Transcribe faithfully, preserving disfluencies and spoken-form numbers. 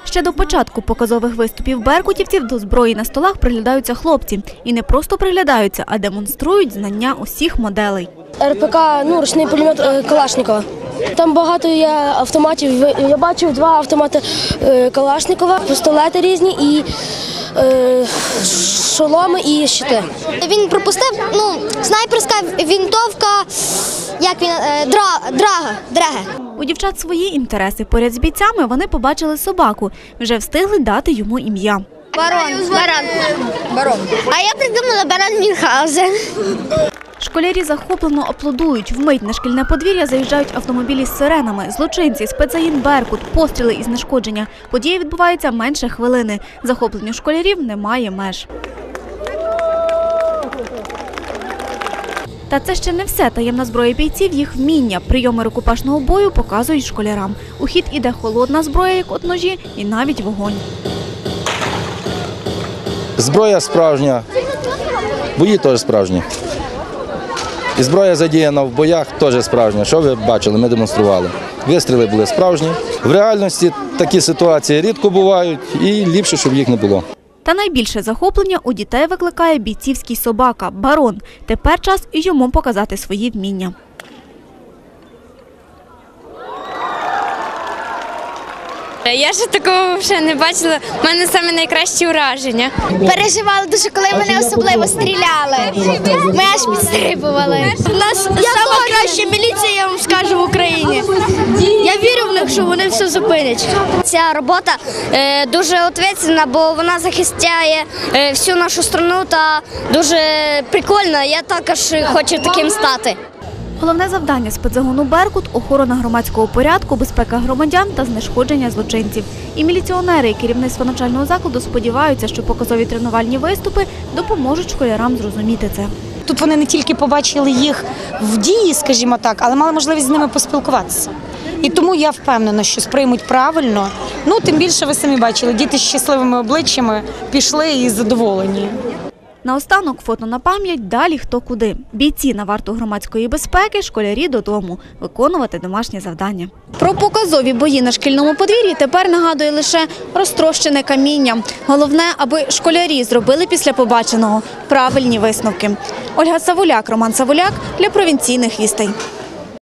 Ще до початку показових виступів беркутівців до зброї на столах приглядаються хлопці. І не просто приглядаються, а демонструють знання усіх моделей. ер пе ка, ну, ручний пулемет Калашникова. Там багато є автоматів. Я бачив два автомати Калашникова, пістолети різні і е, шоломи і щити. Він пропустив, ну, снайперська винтовка, як він, дра, драга, дреге. У дівчат свої інтереси. Поряд з бійцями вони побачили собаку. Вже встигли дати йому ім'я. Барон, баран, барон. А я придумала барон Мюнхгаузен. Школярі захоплено аплодують. Вмить на шкільне подвір'я заїжджають автомобілі з сиренами, злочинці, спецагент «Беркут», постріли і знешкодження. Подія відбувається менше хвилини. Захопленню школярів немає меж. Та це ще не все. Таємна зброя бійців – їх вміння. Прийоми рукопашного бою показують школярам. У хід іде холодна зброя, як от ножі, і навіть вогонь. Зброя справжня, бої теж справжні. І зброя задіяна в боях теж справжня. Що ви бачили, ми демонстрували. Вистріли були справжні. В реальності такі ситуації рідко бувають і ліпше, щоб їх не було. Та найбільше захоплення у дітей викликає бійцівський собака – барон. Тепер час і йому показати свої вміння. Я ж такого ще не бачила. У мене саме найкращі враження. Переживали дуже, коли мене особливо стріляли. Ми аж підстрибували. У нас найкраща міліція, я вам скажу, в Україні. Я вірю в них, що вони все зупинять. Ця робота е, дуже відповідальна, бо вона захищає е, всю нашу країну та дуже прикольна. Я також хочу таким стати. Головне завдання спецзагону «Беркут» – охорона громадського порядку, безпека громадян та знешкодження злочинців. І міліціонери, і керівництво навчального закладу сподіваються, що показові тренувальні виступи допоможуть школярам зрозуміти це. Тут вони не тільки побачили їх в дії, скажімо так, але мали можливість з ними поспілкуватися. І тому я впевнена, що сприймуть правильно. Ну, тим більше ви самі бачили, діти з щасливими обличчями пішли і задоволені. Наостанок фото на пам'ять, далі хто куди. Бійці на варту громадської безпеки, школярі додому. Виконувати домашнє завдання. Про показові бої на шкільному подвір'ї тепер нагадує лише розтрощене каміння. Головне, аби школярі зробили після побаченого правильні висновки. Ольга Савуляк, Роман Савуляк для провінційних вістей.